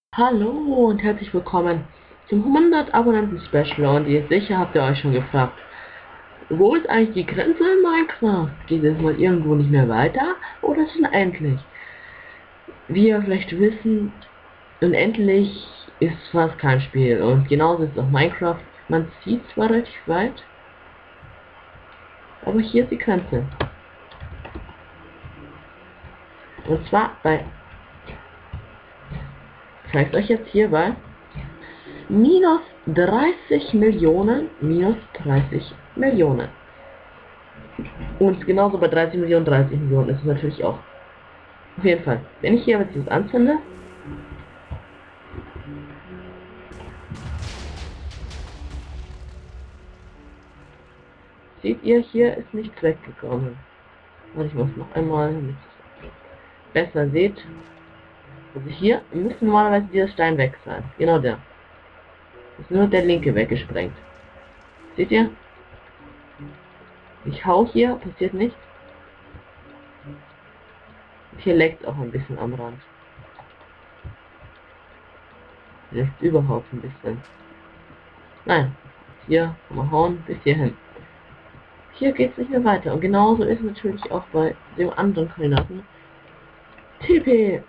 Hallo und herzlich willkommen zum 100 Abonnenten Special, und ihr sicher habt ihr euch schon gefragt, wo ist eigentlich die Grenze in Minecraft? Geht es mal irgendwo nicht mehr weiter oder ist es unendlich? Wie ihr vielleicht wissen, unendlich ist fast kein Spiel, und genauso ist auch Minecraft. Man sieht zwar relativ weit, aber hier ist die Grenze. Und zwar bei, ich zeige euch jetzt hier bei minus 30 Millionen, minus 30 Millionen. Und genauso bei 30 Millionen, 30 Millionen ist es natürlich auch. Auf jeden Fall, wenn ich hier jetzt das anzünde, seht ihr, hier ist nichts weggekommen. Und ich muss noch einmal, damit ihr es besser seht. Also hier müsste normalerweise dieser Stein weg sein. Genau der. Ist nur der linke weggesprengt. Seht ihr? Ich hau hier, passiert nichts. Und hier leckt auch ein bisschen am Rand. Leckt überhaupt ein bisschen. Nein. Hier, mal hauen, bis hierhin. Hier geht es nicht mehr weiter. Und genauso ist es natürlich auch bei dem anderen Koordinaten. TP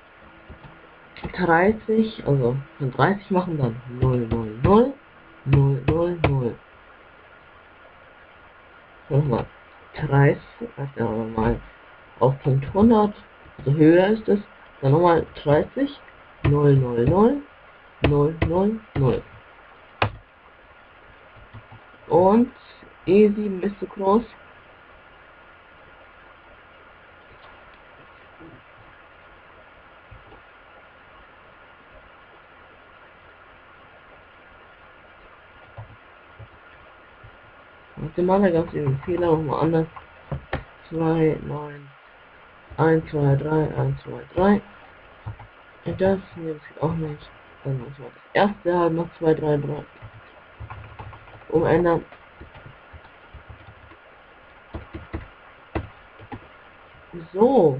30, also von 30 machen dann 0, 0, 0, 0, 0, 0. Nochmal 30, also mal auf Punkt 100, also höher ist es, dann nochmal 30, 0, 0, 0, 0, 0, 0. Und E7 ist zu groß. Und dem anderen gab es eben einen Fehler, nochmal anders. 2, 9, 1, 2, 3, 1, 2, 3. Und das hier geht auch nicht. Dann muss man das erste halt noch 2, 3, 3 umändern. So.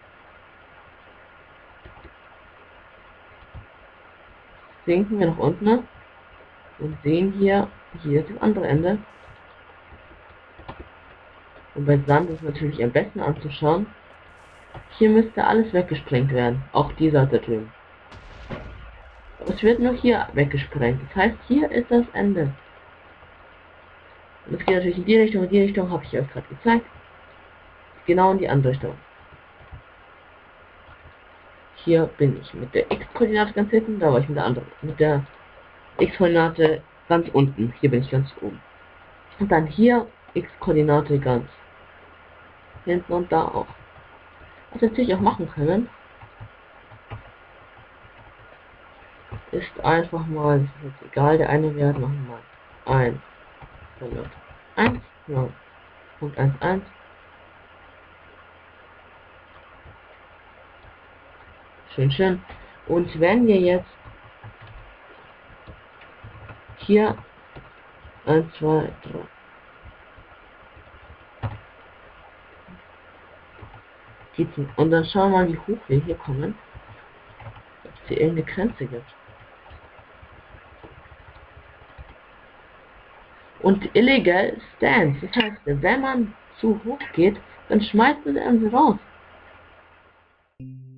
Sinken wir nach unten und sehen hier ist das andere Ende. Und bei Sand ist natürlich am besten anzuschauen. Hier müsste alles weggesprengt werden. Auch die Seite drüben. Aber es wird nur hier weggesprengt. Das heißt, hier ist das Ende. Und es geht natürlich in die Richtung habe ich euch gerade gezeigt. Genau in die andere Richtung. Hier bin ich mit der X-Koordinate ganz hinten, da war ich mit der anderen. Mit der X-Koordinate ganz unten. Hier bin ich ganz oben. Und dann hier X-Koordinate ganz hinten und da auch. Was wir natürlich auch machen können, ist einfach mal, das ist jetzt egal, der eine Wert, machen wir mal 1, 1, 0, Punkt 1, 1. Schön, schön. Und wenn wir jetzt hier 1, 2, 3 und dann schauen wir mal, wie hoch wir hier kommen, ob es hier irgendeine Grenze gibt. Und illegal stands, das heißt, wenn man zu hoch geht, dann schmeißt man sie raus.